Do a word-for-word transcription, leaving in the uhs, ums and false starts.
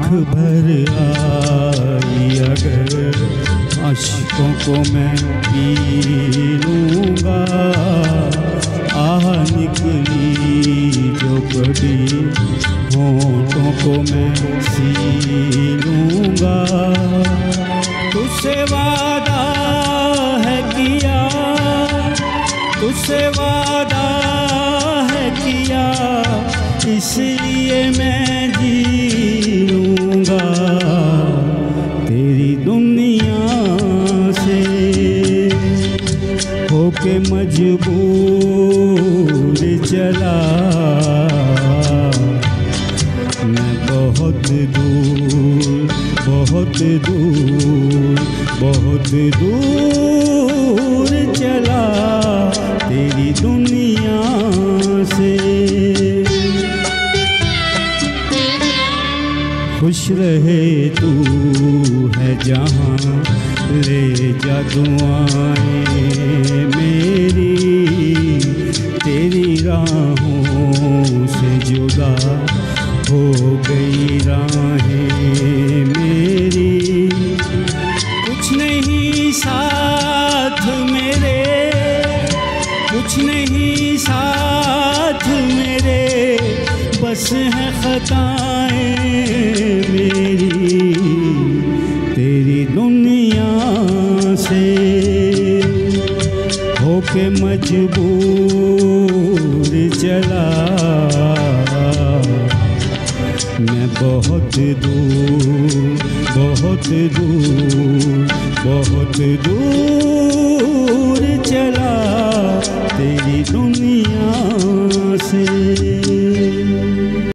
भर आई अगर अश्कों को मैं पी लूँगा, आह निकली जो कभी होठों को मैं सी लूँगा। तुझसे वादा है किया, तुझसे वादा है किया, इसलिए मैं जी लूँगा। तेरी दुनिया से होके मजबूर चला मैं, बहुत दूर बहुत दूर बहुत दूर चला तेरी दुनिया से। खुश रहे तू है जहाँ, ले जा दुआएं मेरी, तेरी राहों से जुदा हो गई राहें मेरी। कुछ नहीं साथ मेरे, कुछ नहीं साथ मेरे, बस है खताएं मेरी। तेरी दुनिया से होके मजबूर चला मैं, बहुत दूर बहुत दूर बहुत दूर चला तेरी दुनिया से।